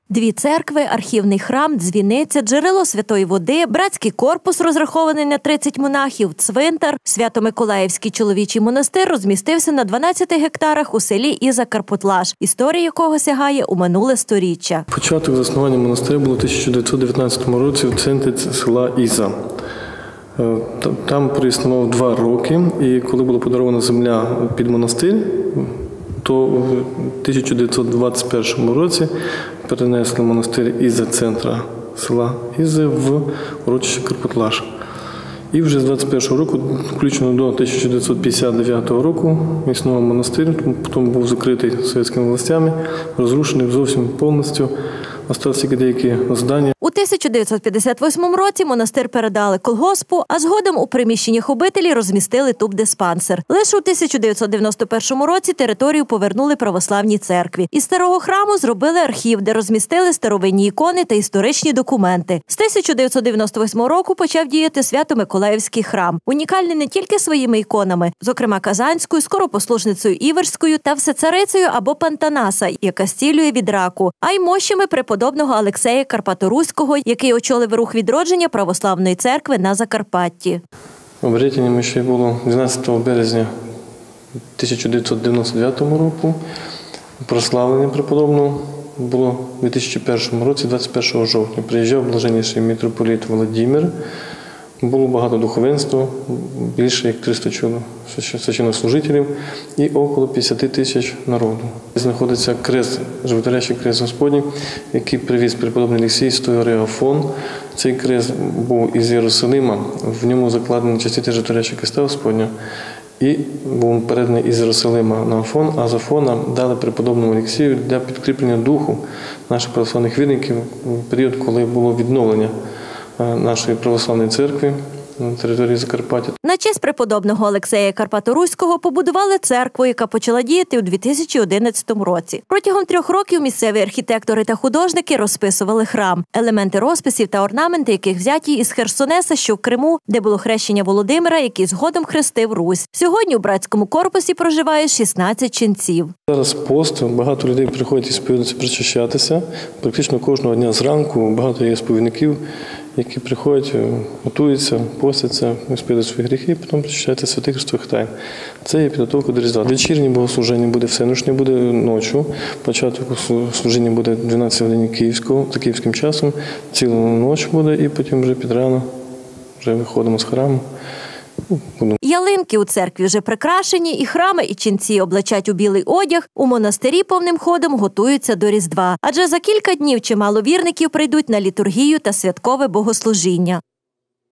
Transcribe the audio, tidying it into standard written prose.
Дві церкви, архівний храм, дзвіниця, джерело святої води, братський корпус, розрахований на 30 монахів, цвинтар, Свято-Миколаївський чоловічий монастир розмістився на 12 гектарах у селі Іза-Карпотлаш, історія якого сягає у минуле сторіччя. Початок заснування монастиря було у 1919 році в центрі села Іза. Там проіснував 2 роки, і коли була подарована земля під монастир, то в 1921 році перенесли монастир із центра села Ізи в урочище Карпотлаш. І вже з 21 року, включно до 1959 року, існував монастир, потім був закритий совєтськими властями, розрушений зовсім повністю. Осталися тільки деякі здання. У 1958 році монастир передали колгоспу, а згодом у приміщеннях обителі розмістили тубдиспансер. Лише у 1991 році територію повернули православній церкві. Із старого храму зробили архів, де розмістили старовинні ікони та історичні документи. З 1998 року почав діяти Свято-Миколаївський храм. Унікальний не тільки своїми іконами, зокрема Казанською, скоропослушницею Іверською та всецарицею або Пантанаса, яка зцілює від раку, а й мощами преподобного Алексея Карпаторуського, який очолив рух відродження православної церкви на Закарпатті. Обрядіння ще було 12 березня 1999 року. Прославлення преподобного було у 2001 році, 21 жовтня. Приїжджав блаженніший митрополит Володимир. Було багато духовенства, більше як 300 священнослужителів і около 50 тисяч народу. Знаходиться крест, животворящий крест Господній, який привіз преподобний Олексій з той гори Афон. Цей крест був із Єрусалима, в ньому закладені частини животворящого креста Господня. І був переданий із Єрусалима на Афон, а з Афона дали преподобному Олексію для підкріплення духу наших православних вірників в період, коли було відновлення нашої православної церкви на території Закарпаття. На честь преподобного Алексея Карпаторуського побудували церкву, яка почала діяти у 2011 році. Протягом 3 років місцеві архітектори та художники розписували храм. Елементи розписів та орнаменти, яких взяті із Херсонеса, що в Криму, де було хрещення Володимира, який згодом хрестив Русь. Сьогодні у братському корпусі проживає 16 ченців. Зараз пост, багато людей приходять і сповідуються причащатися. Практично кожного дня зранку багато є сповідників, які приходять, готуються, постяться, сповідують свої гріхи, і потім причащаються святих Христових тайн. Це є підготовка до Різдва. Вечірнє богослужіння буде всеночне, буде ночі. Початок служіння буде 12 годин за київським часом, цілу ніч буде, і потім вже під рано вже виходимо з храму. Ялинки у церкві вже прикрашені, і храми, і ченці облачать у білий одяг. У монастирі повним ходом готуються до Різдва. Адже за кілька днів чимало вірників прийдуть на літургію та святкове богослужіння.